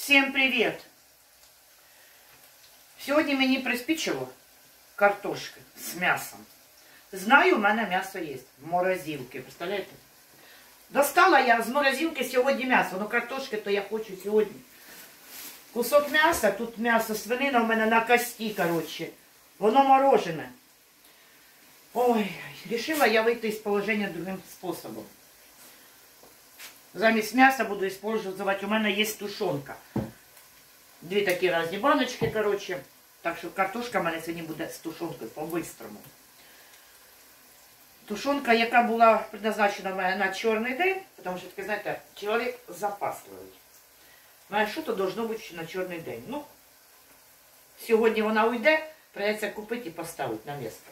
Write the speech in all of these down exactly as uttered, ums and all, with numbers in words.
Всем привет! Сьогодні мені приспічило картошки з м'ясом. Знаю, у мене м'ясо є в морозилці, представляєте? Достала я з морозилки сьогодні м'ясо, ну картошки то я хочу сьогодні. Кусок м'яса, тут м'ясо свинина у мене на кості, коротше. Воно морожене. Ой, решила я вийти із положення другим способом. Замість м'яса буду использовать, у мене є тушонка. Дві такі різні баночки, коротше. Так що картошка в мене сьогодні буде з тушонкою, по-бистрому. Тушонка, яка була предназначена в мене на чорний день, тому що, таки, знаєте, чоловік запасливий. Ну, що то должно бути на чорний день? Ну, сьогодні вона уйде, придеться купити і поставити на місце.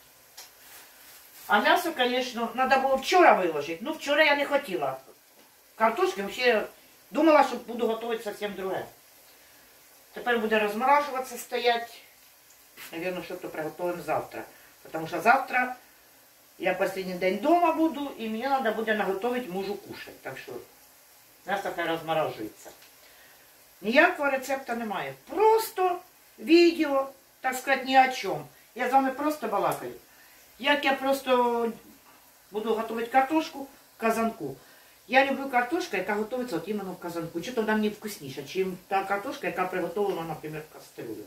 А м'ясо, звісно, треба було вчора виложити. Ну, вчора я не хотіла. Картошки взагалі думала, що буду готувати зовсім друге. Тепер буде розморажуватися, стоять. Навірно, що то приготуємо завтра. Тому що завтра я останній день вдома буду і мені треба буде наготовити мужу кушати. Так що м'ясо хай розморажується. Ніякого рецепту немає. Просто відео, так сказати, ні о чому. Я з вами просто балакаю. Як я просто буду готувати картошку в казанку. Я люблю картошку, яка готується от іменно в казанку. Чи то вона мені вкусніша, чим та картошка, яка приготовлена, наприклад, в кастрюлю.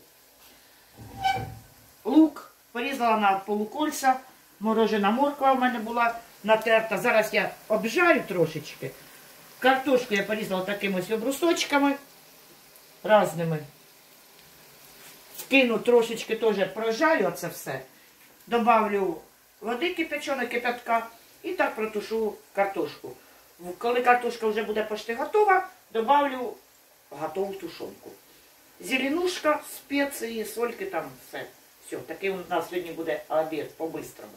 Лук порізала на полукольця. Морожена морква у мене була натерта. Зараз я обжарю трошечки. Картошку я порізала такими ось брусочками різними. Кину трошечки теж прожарю оце все. Добавлю води кипяченої, кипятка і так протушу картошку. Коли картошка вже буде почти готова, добавлю готову тушонку. Зеленушка, спеції, сольки там, все. Все, такий у нас сьогодні буде обід по-бистрому.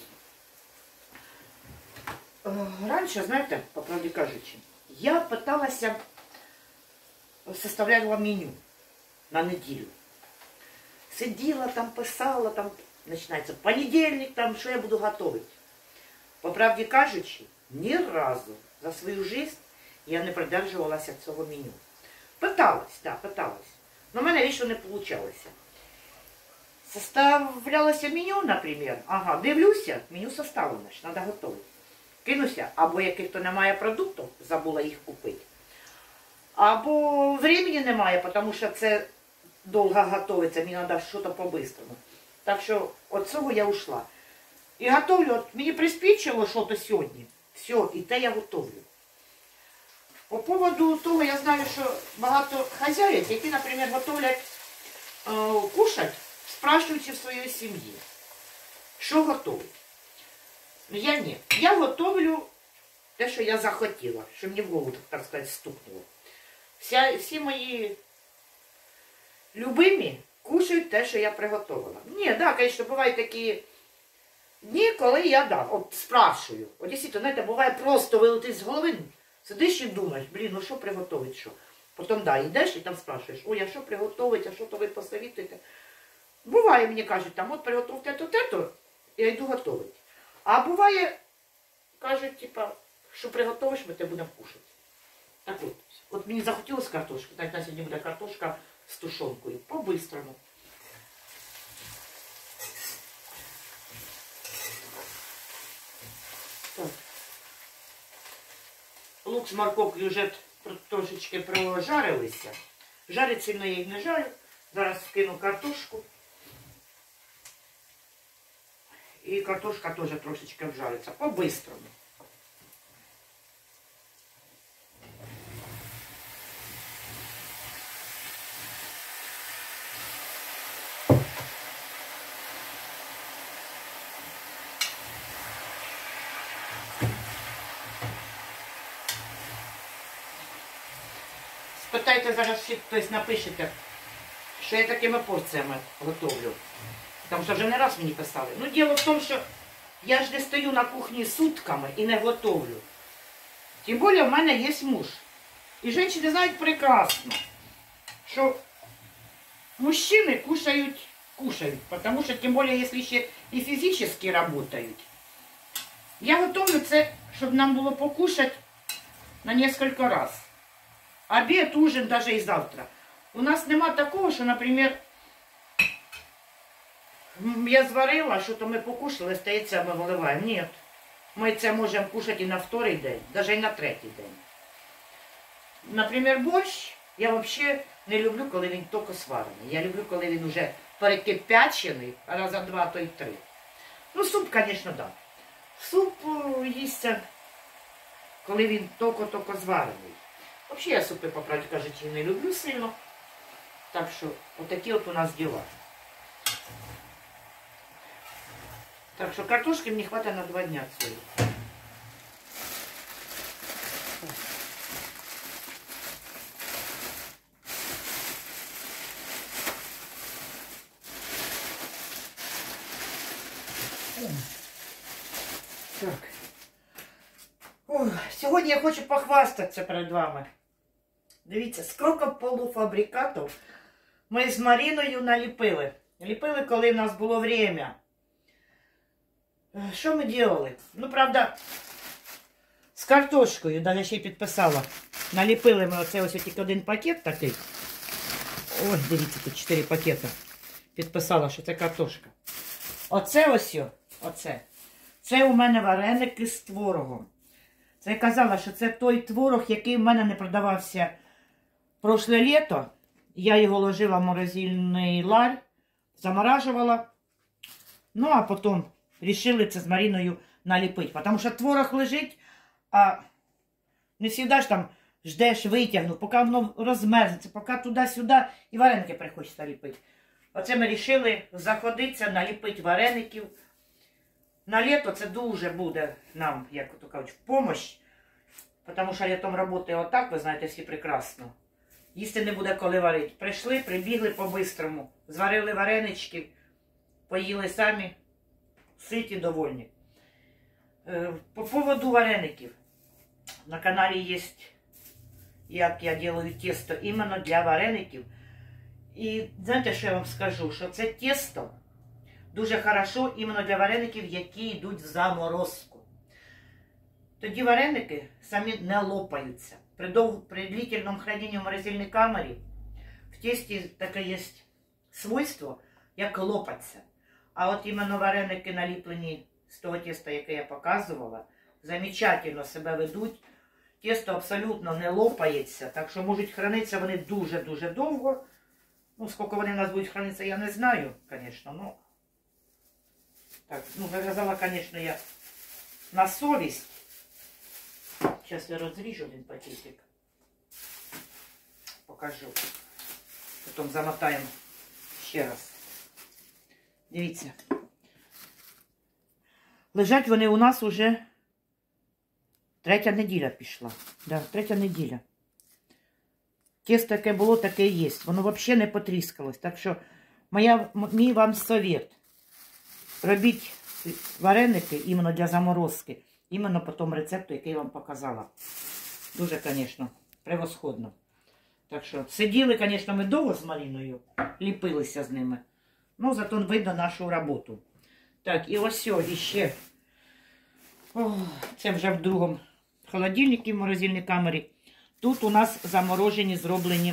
Раніше, знаєте, по правді кажучи, я питалася, составляла меню на неділю. Сиділа там, писала, там, починається понедільник, там, що я буду готувати. По правді кажучи, ні разу за свою життя я не придержувалася цього меню. Питалась, так, да, питалась. Но в мене вічно не вийшло. Составлялося меню, наприклад. Ага, дивлюся, меню составлено, що треба готувати. Кинуся, або яких-то немає продуктів, забула їх купити. Або времени немає, тому що це довго готується, мені треба щось по-бистрому. Так що від цього я ушла. І готовлю, от мені приспічило щось сьогодні. Все, і те я готовлю. По поводу того, я знаю, що багато хазяїв, які, наприклад, готовлять е, кушать, спрашуючи в своїй сім'ї, що готовить. Я ні. Я готовлю те, що я захотіла, що мені в голову, так сказати, стукнуло. Вся, всі мої любимі кушають те, що я приготувала. Ні, так, да, звісно, бувають такі дні, коли я, да, от спрашую. От, дійсно, знаєте, буває просто вилетить з голови, сидиш і думаєш, блін, ну що приготувати, що? Потім, да, йдеш і там спрашуєш, ой, а що приготувати, а що то ви посовітуєте? Буває, мені кажуть, там, от приготуйте то-то, я йду готувати. А буває, кажуть, типа, що приготуєш, ми те будемо кушати. Так от, от мені захотілося картошки, так на сьогодні буде картошка з тушонкою, по-бистрому. Так. Лук з морковкою вже трошечки прожарилися. Жарить сильно я їх не жарю. Зараз вкину картошку. І картошка теж трошечки вжариться. По-бистрому. Спитайте зараз, чи хтось напишете, що я такими порціями готовлю. Тому що вже не раз мені писали. Ну, діло в тому, що я ж не стою на кухні сутками і не готовлю. Тим більше в мене є муж. І жінки знають прекрасно, що мужчини кушають, кушають. Тому що, тим більше, якщо ще і фізично працюють. Я готовлю це, щоб нам було покушати на кілька разів. обід, ужин, навіть і завтра. У нас нема такого, що, наприклад, я зварила, що то ми покушали, стається, ми виливаємо. Ні. Ми це можемо кушати і на вторий день, навіть і на третій день. Наприклад, борщ, я взагалі не люблю, коли він тільки сварений. Я люблю, коли він вже перекипячений, а раза два, а то й три. Ну, суп, звісно, так. Да. Суп їсться, коли він тільки-тільки зварений. Взагалі я супи, по правді кажучи, не люблю сильно. Так що, отакі от у нас діла. Так що картошки мені хватає на два дня цієї. Так. Ой, сьогодні я хочу похвастатися перед вами. Дивіться, скільки полуфабрикатів ми з Маріною наліпили. Ліпили, коли в нас було время. Що ми робили? Ну, правда, з картошкою, да, я ще й підписала. Наліпили ми оце ось тільки один пакет такий. Ось, дивіться, тут чотири пакети. Підписала, що це картошка. Оце ось, оце. Це у мене вареники з творогом. Це я казала, що це той творог, який в мене не продавався прошле літо. Я його ложила в морозильний ларь, заморажувала. Ну, а потім вирішили це з Маріною наліпити. Тому що творог лежить, а не завжди ж там ждеш, витягну, поки воно розмерзнеться, поки туди-сюди і вареники приходиться ліпити. Оце ми вирішили заходитися, наліпити вареників. На літо це дуже буде нам, як то кажуть, в помощь. Тому що літом працює отак, ви знаєте, всі прекрасно. Їсти не буде коли варити. Прийшли, прибігли по-бистрому, зварили варенички, поїли самі, ситі, довольні. По поводу вареників. На каналі є, як я роблю тісто іменно для вареників. І знаєте, що я вам скажу? Що це тісто дуже хорошо іменно для вареників, які йдуть в заморозку. Тоді вареники самі не лопаються. При, дов... При длительному храненні в морозильній камері в тісті таке є свойство, як лопаться. А от іменно вареники, наліплені з того тіста, яке я показувала, замечательно себе ведуть. Тісто абсолютно не лопається, так що можуть хранитися вони дуже-дуже довго. Ну, скільки вони в нас будуть хранитися, я не знаю, звісно, ну. Так, ну, зав'язала, звісно, я на совість. Зараз я розріжу один пакетик. Покажу. Потім замотаємо ще раз. Дивіться. Лежать вони у нас уже третя неділя пішла. Да, третя неділя. Тісто, яке було, таке і є. Воно взагалі не потріскалось. Так що моя, мій вам совет. Робіть вареники іменно для заморозки. Іменно по тому рецепту, який я вам показала. Дуже, звісно, превосходно. Так що, сиділи, звісно, ми довго з Маріною, ліпилися з ними. Ну, зато видно нашу роботу. Так, і ось іще. О, це вже в другому холодильнику, в морозильній камері. Тут у нас заморожені, зроблені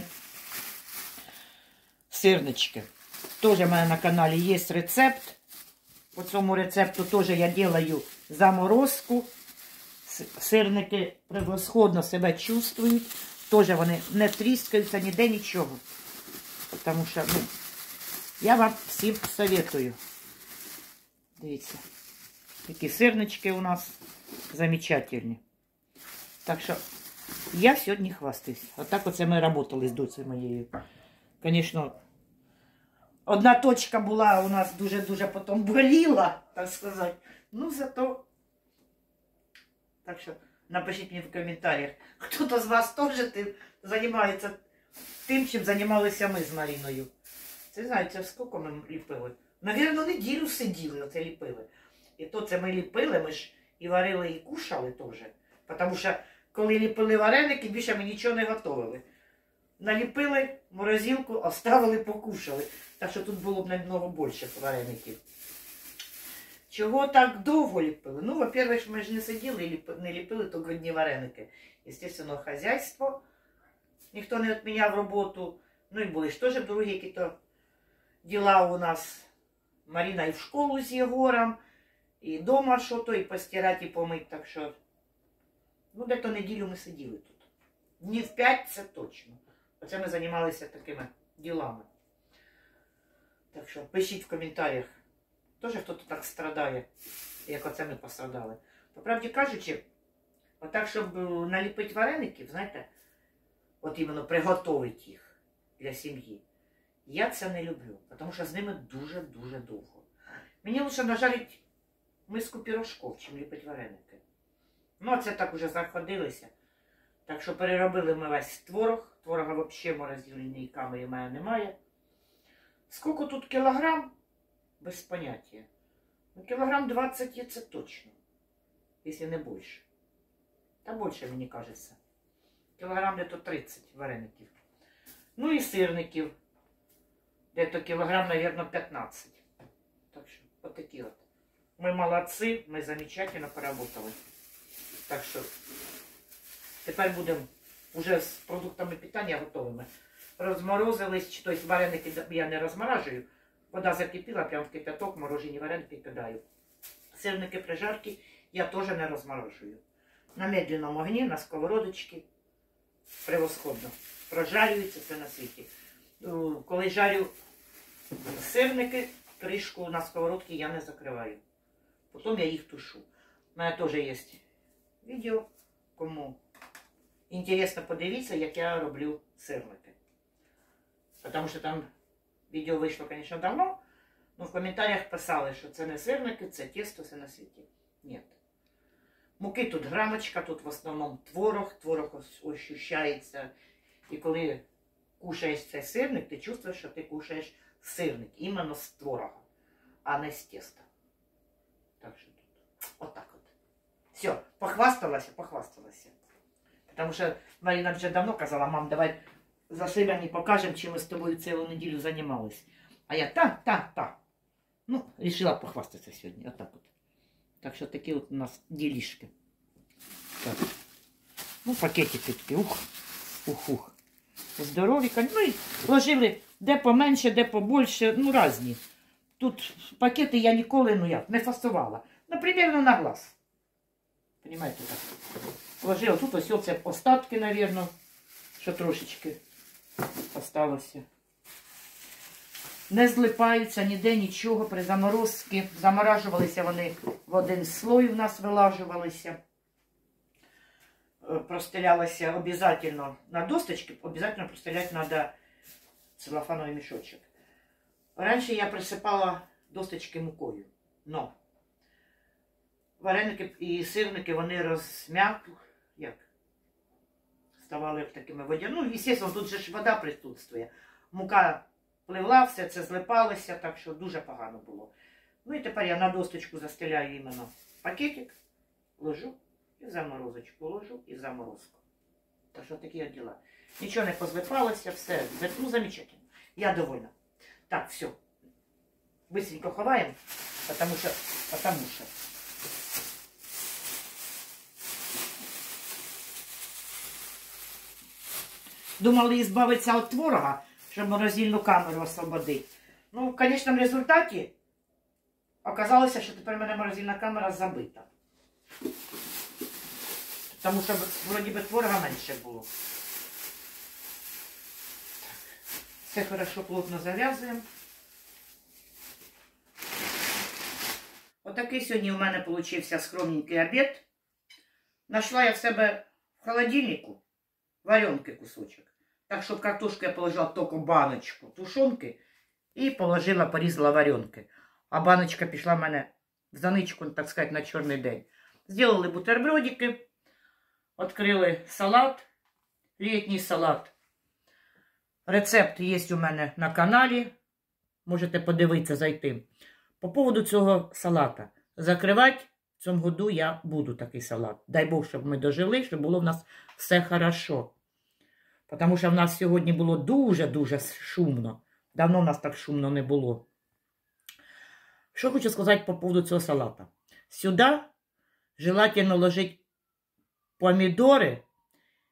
сирнички. Теж у мене на каналі є рецепт. По цьому рецепту теж я роблю заморозку. Сирники превосходно себе чувствують. Теж вони не тріскаються, ніде нічого. Тому що, ну, я вам всім советую. Дивіться, такі сирнички у нас замечательні. Так що, я сьогодні хвастаюсь. Отак оце ми працювали з доцею моєю. Звісно, одна точка була у нас дуже-дуже потім боліла, так сказати. Ну, зато... Так що, напишіть мені в коментарях, хто-то з вас теж займається тим, чим займалися ми з Маріною. Це, знаєте, скільки ми ліпили? Навірно, неділю сиділи, оце ліпили. І то це ми ліпили, ми ж і варили, і кушали теж. Тому що, коли ліпили вареники, більше ми нічого не готували. Наліпили морозилку, оставили, покушали. Так що тут було б намного більше вареників. Чого так довго ліпили? Ну, во-первых, ми ж не сиділи і не ліпили тільки одні вареники. Естественно, хазяйство. ніхто не відміняв роботу. Ну і були ж теж другі якісь діла у нас. Маріна і в школу з Єгором, і вдома що-то, і постирати, і помити. Так що, ну, де-то неділю ми сиділи тут. Днів п'ять це точно. Оце ми займалися такими ділами. Так що пишіть в коментарях, теж хто-то так страдає, як оце ми пострадали. По правді кажучи, отак, щоб наліпити вареників, знаєте, от іменно приготувати їх для сім'ї, я це не люблю, тому що з ними дуже-дуже довго. Мені лише нажарити миску пірожков, чим ліпити вареники. Ну, а це так уже заходилися. Так що переробили ми весь творог. Творога взагалі в морозильній камері мене немає. Скільки тут кілограм? Без поняття. Ну, кілограм двадцять є це точно. Якщо не більше. Та більше, мені кажеться. Кілограм десь тридцять вареників. Ну і сирників. Десь кілограм, мабуть, п'ятнадцять. Так що, отакі от. Ми молодці, ми замечательно поработали. Так що, тепер будемо вже з продуктами питання готовими. Розморозились, тобто вареники я не розморажую. Вода закипіла, прямо в кипяток, морожені вареники кидаю. Сирники прижарки я теж не розморожую. На медленному огні, на сковородочці. Превосходно. Прожарюється все на світі. Коли жарю сирники, кришку на сковородці я не закриваю. Потім я їх тушу. У мене теж є відео, кому інтересно подивіться, як я роблю сирники. Тому що там відео вийшло, звісно, давно, але в коментарях писали, що це не сирники, це тісто, все на світі. Ні. Муки тут грамочка, тут в основному творог, творог ощущається. І коли кушаєш цей сирник, ти чувствуєш, що ти кушаєш сирник, іменно з творога, а не з теста. Так що тут, отак от. Все, похвасталася, похвасталася. Тому що Марина вже давно казала: мам, давай за себе не покажемо, чим ми з тобою цілу неділю займалися. А я так, так, так. Ну, вирішила похвастатися сьогодні, отак от. Так що такі от у нас ділішки. Так. Ну, пакетики такі, ух, ух, ух. Здорові, ну і ложили де поменше, де побольше, ну, різні. Тут пакети я ніколи, ну як, не фасувала. Наприклад, на глаз. Понимаєте, так. Ложила тут ось оце остатки, мабуть, що трошечки осталося. Не злипаються ніде нічого при заморозці. Заморажувалися вони в один слой, у нас вилажувалися. Простелялося обов'язково на досточки, обов'язково простеляти треба целофановий мішочок. Раніше я присипала досточки мукою, но вареники і сирники, вони розм'якли, як, ставали такими водяними. Ну, звісно, тут же ж вода присутствує. Мука пливла, все це злипалося, так що дуже погано було. Ну і тепер я на досточку застеляю іменно пакетик, ложу і в заморозочку ложу і в заморозку. Так що такі от діла. Нічого не позлипалося, все, ну, замечательно. Я довольна. Так, все. Быстренько ховаємо, потому що, потому що. Думали избавиться від творога, щоб морозильну камеру освободити. Ну, в конечному результаті оказалося, що тепер в мене морозильна камера забита. Тому що, вроді би, творога менше було. Все хорошо, плотно зав'язуємо. Отакий сьогодні у мене получився скромненький обід. Нашла я в себе в холодильнику варенки кусочок. Так що в картошку я положила тільки баночку тушонки і положила, порізала варенки. А баночка пішла в мене в заничку, так сказати, на чорний день. Зробили бутербродики, відкрили салат, літній салат. Рецепт є у мене на каналі, можете подивитися, зайти. По поводу цього салата. Закривати в цьому году я буду такий салат. Дай Бог, щоб ми дожили, щоб було в нас все хорошо. Тому що в нас сьогодні було дуже-дуже шумно. Давно в нас так шумно не було. Що хочу сказати по поводу цього салата. Сюди желательно ложити помідори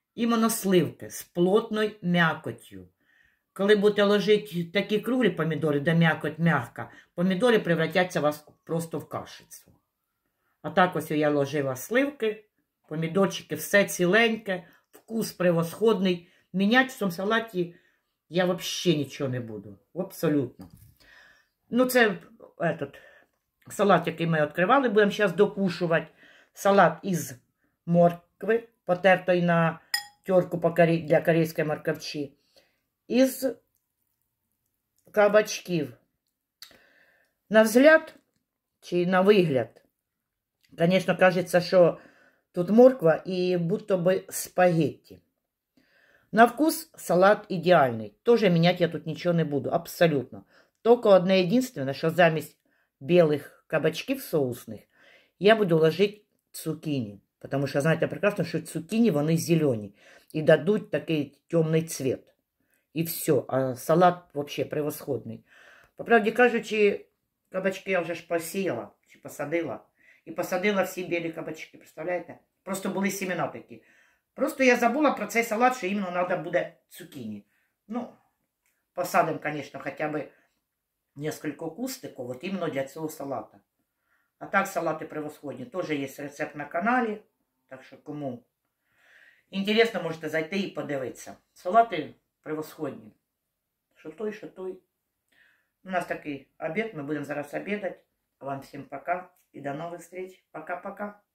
іменно сливки з плотною м'якоттю. Коли будете ложити такі круглі помідори, де м'якоть м'яка, помідори превратяться у вас просто в кашицю. А так ось я ложила сливки, помідорчики, все ціленьке, вкус превосходний. Міняти в цьому салаті я взагалі нічого не буду. Абсолютно. Ну, це этот, салат, який ми відкривали, будемо зараз докушувати. Салат із моркви, потертої на терку для корейської морковчі. Із кабачків. На взгляд, чи на вигляд, звісно, кажеться, що тут морква і будто би спагетті. На вкус салат ідеальний. Тоже міняти я тут нічого не буду, абсолютно. Тільки одне єдине, що замість білих кабачків соусних я буду ложити цукіні. Тому що, знаєте, прекрасно, що цукіні, вони зелені. І дадуть такий темний цвіт. І все. А салат взагалі превосходний. По правді кажучи, кабачки я вже ж посіяла, чи посадила. І посадила всі білі кабачки, представляєте? Просто були сімена такі. Просто я забула про цей салат, що іменно треба буде цукіні. Ну, посадимо, звісно, хоча б несколько кустиків, от іменно для цього салата. А так салати превосходні. Теж є рецепт на каналі, так що кому інтересно, можете зайти і подивитися. Салати превосходні. Що той, що той. У нас такий обід, ми будемо зараз обідати. Вам всім пока і до нових зустріч. Пока-пока.